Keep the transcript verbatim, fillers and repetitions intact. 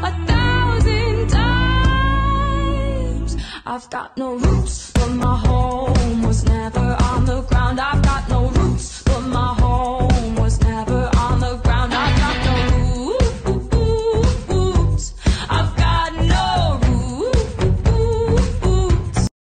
a thousand times. I've got no roots, but my home was never on the ground. I've got